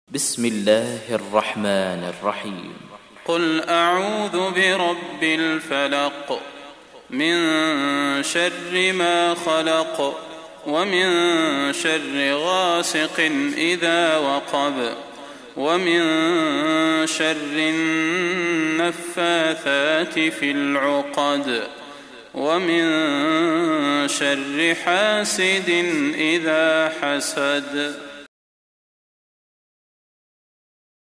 بسم الله الرحمن الرحيم. قل أعوذ برب الفلق من شر ما خلق ومن شر غاسق إذا وقب ومن شر النفاثات في العقد ومن شر حاسد إذا حسد.